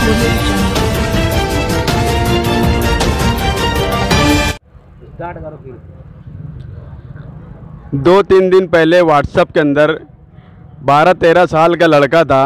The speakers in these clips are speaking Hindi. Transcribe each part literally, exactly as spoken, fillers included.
दो तीन दिन पहले व्हाट्सएप के अंदर बारह तेरह साल का लड़का था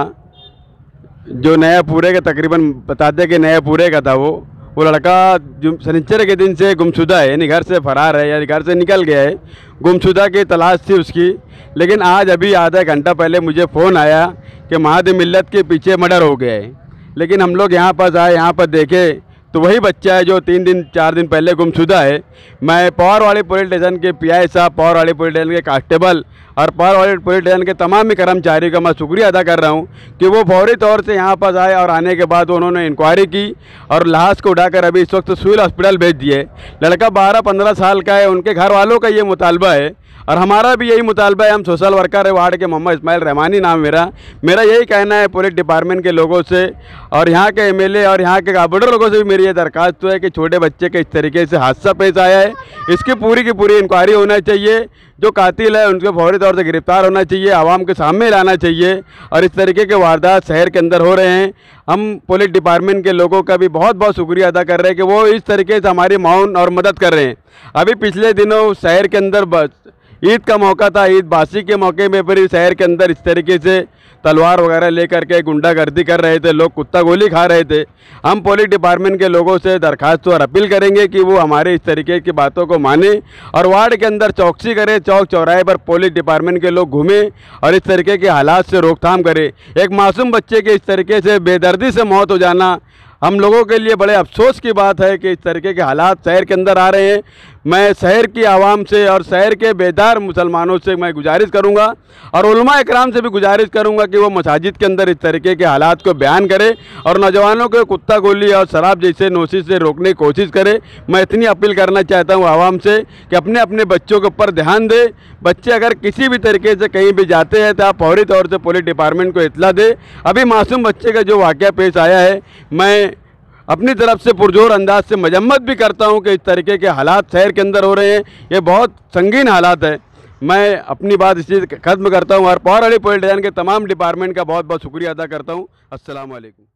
जो नया पूरे के तकरीबन बताते कि नया पूरे का था। वो वो लड़का जो शनिचर के दिन से गुमशुदा है, यानी घर से फरार है, यानी घर से निकल गया है। गुमशुदा की तलाश थी उसकी। लेकिन आज अभी आधा घंटा पहले मुझे फ़ोन आया कि महाद मिल्लत के पीछे मर्डर हो गया है। लेकिन हम लोग यहाँ पर आए, यहाँ पर देखे तो वही बच्चा है जो तीन दिन चार दिन पहले गुमशुदा है। मैं पौरवाड़ी पुलिस स्टेशन के पीआई साहब, पौरवाड़ी पुलिस स्टेशन के कांस्टेबल और पौरवाड़ी पुलिस स्टेशन के तमाम ही कर्मचारी का मैं शुक्रिया अदा कर रहा हूं कि वो फौरी तौर से यहां पर आए और आने के बाद उन्होंने इंक्वायरी की और लाश को उठाकर अभी इस वक्त सिविल हॉस्पिटल भेज दिए। लड़का बारह पंद्रह साल का है। उनके घर वालों का ये मुतालबा है और हमारा भी यही मुतालबा है। हम सोशल वर्कर है वार्ड के, मोहम्मद इस्माइल रहमानी नाम मेरा मेरा यही कहना है पुलिस डिपार्टमेंट के लोगों से और यहाँ के एमएलए और यहाँ के काबुडर लोगों से भी मेरी ये दरख्वास्त तो है कि छोटे बच्चे के इस तरीके से हादसा पेश आया है, इसकी पूरी की पूरी इंक्वायरी होना चाहिए। जो कातिल है उनके फौरी तौर से गिरफ्तार होना चाहिए, आवाम के सामने लाना चाहिए। और इस तरीके के वारदात शहर के अंदर हो रहे हैं। हम पुलिस डिपार्टमेंट के लोगों का भी बहुत बहुत शुक्रिया अदा कर रहे हैं कि वो इस तरीके से हमारी माउन और मदद कर रहे हैं। अभी पिछले दिनों शहर के अंदर बस ईद का मौका था, ईद बासी के मौके में फिर शहर के अंदर इस तरीके से तलवार वगैरह लेकर के गुंडागर्दी कर रहे थे, लोग कुत्ता गोली खा रहे थे। हम पुलिस डिपार्टमेंट के लोगों से दरखास्त और अपील करेंगे कि वो हमारे इस तरीके की बातों को माने और वार्ड के अंदर चौकसी करें, चौक चौराहे पर पुलिस डिपार्टमेंट के लोग घूमें और इस तरीके के हालात से रोकथाम करें। एक मासूम बच्चे के इस तरीके से बेदर्दी से मौत हो जाना हम लोगों के लिए बड़े अफसोस की बात है कि इस तरीके के हालात शहर के अंदर आ रहे हैं। मैं शहर की आवाम से और शहर के बेदार मुसलमानों से मैं गुजारिश करूंगा और उलमा इकराम से भी गुजारिश करूंगा कि वो मसाजिद के अंदर इस तरीके के हालात को बयान करें और नौजवानों को कुत्ता गोली और शराब जैसे नोशिश से रोकने की कोशिश करें। मैं इतनी अपील करना चाहता हूँ आवाम से कि अपने अपने बच्चों के ऊपर ध्यान दें। बच्चे अगर किसी भी तरीके से कहीं भी जाते हैं तो आप फौरी तौर से पुलिस डिपार्टमेंट को इत्तला दें। अभी मासूम बच्चे का जो वाक़या पेश आया है, मैं अपनी तरफ से पुरजोर अंदाज से मजम्मत भी करता हूं कि इस तरीके के हालात शहर के अंदर हो रहे हैं। ये बहुत संगीन हालात है। मैं अपनी बात इस चीज़ खत्म करता हूं और पौरवाड़ी पुलिस स्टेशन के तमाम डिपार्टमेंट का बहुत बहुत शुक्रिया अदा करता हूं। अस्सलाम वालेकुम।